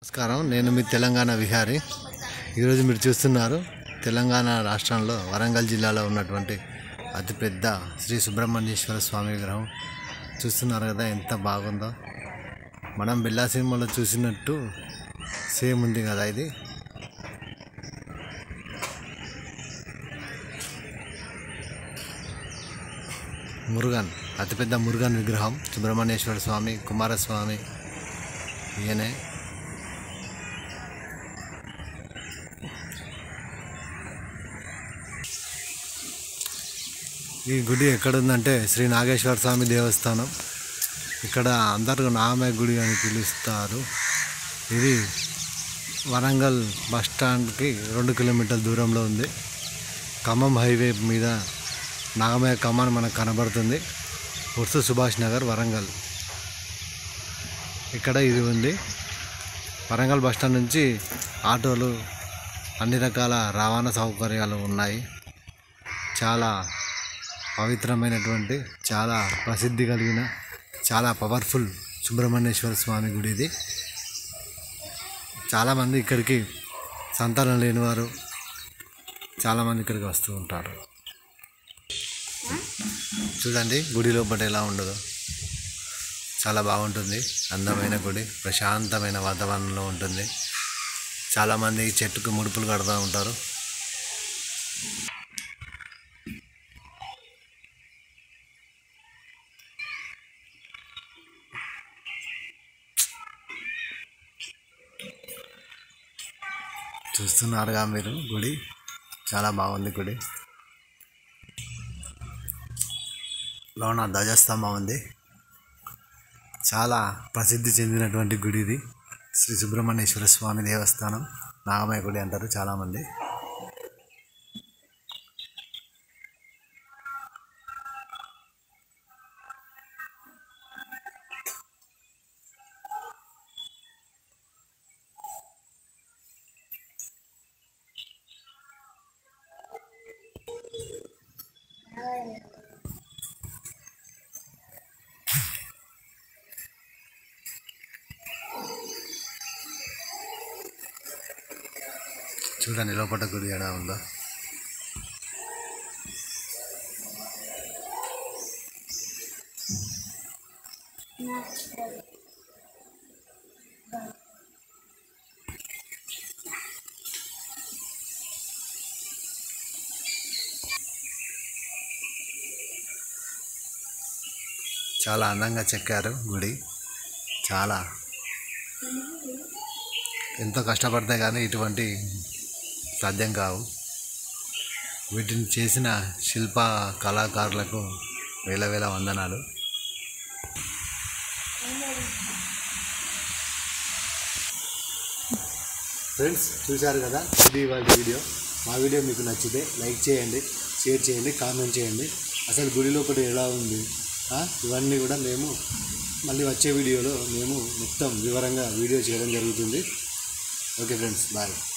నమస్కారం, నేను మీ తెలంగాణ విహారి. ఈరోజు మీరు చూస్తున్నారు తెలంగాణ రాష్ట్రంలో వరంగల్ జిల్లాలో ఉన్నటువంటి అతిపెద్ద శ్రీ సుబ్రహ్మణ్యేశ్వర స్వామి విగ్రహం చూస్తున్నారు కదా, ఎంత బాగుందో. మనం బిల్లా సినిమాలో చూసినట్టు సేమ్ ఉంది కదా ఇది. మురుగన్, అతిపెద్ద మురుగన్ విగ్రహం సుబ్రహ్మణ్యేశ్వర స్వామి, కుమారస్వామి ఈయనే. ఈ గుడి ఎక్కడుందంటే శ్రీ నాగేశ్వర స్వామి దేవస్థానం. ఇక్కడ అందరూ నామే గుడి అని పిలుస్తారు. ఇది వరంగల్ బస్ స్టాండ్కి 2 కిలోమీటర్ల దూరంలో ఉంది. ఖమ్మం హైవే మీద నాగమయ్య కమాన్ మనకు కనబడుతుంది. ఉర్సు సుభాష్ నగర్, వరంగల్. ఇక్కడ ఇది ఉంది. వరంగల్ బస్ స్టాండ్ నుంచి ఆటోలు, అన్ని రకాల రవాణా సౌకర్యాలు ఉన్నాయి. చాలా పవిత్రమైనటువంటి, చాలా ప్రసిద్ధి కలిగిన, చాలా పవర్ఫుల్ సుబ్రహ్మణ్యేశ్వర స్వామి గుడి ఇది. చాలామంది ఇక్కడికి సంతానం లేనివారు చాలామంది ఇక్కడికి వస్తూ ఉంటారు. చూడండి గుడి లోపల ఎలా ఉండదో, చాలా బాగుంటుంది. అందమైన గుడి, ప్రశాంతమైన వాతావరణంలో ఉంటుంది. చాలామంది ఈ చెట్టుకు ముడుపులు కడుతూ ఉంటారు. చూస్తున్నారుగా మీరు, గుడి చాలా బాగుంది. గుడి లోన ధ్వజస్తంభం ఉంది. చాలా ప్రసిద్ధి చెందినటువంటి గుడి ఇది. శ్రీ సుబ్రహ్మణ్యేశ్వర స్వామి దేవస్థానం, నాగమయ్య గుడి అంటారు చాలామంది. చూడండి లోపల గుడి ఎలా ఉందో. చాలా అందంగా చెక్కారు గుడి. చాలా ఎంతో కష్టపడితే కానీ ఇటువంటి సాధ్యం కావు. వీటిని చేసిన శిల్ప కళాకారులకు వేల వందనాలు. ఫ్రెండ్స్, చూశారు కదా ఇది ఇవాళ వీడియో. మా వీడియో మీకు నచ్చితే లైక్ చేయండి, షేర్ చేయండి, కామెంట్ చేయండి. అసలు గుడి లోపల ఎలా ఉంది ఇవన్నీ కూడా మేము మళ్ళీ వచ్చే వీడియోలో మేము మొత్తం వివరంగా వీడియో చేయడం జరుగుతుంది. Okay friends, bye.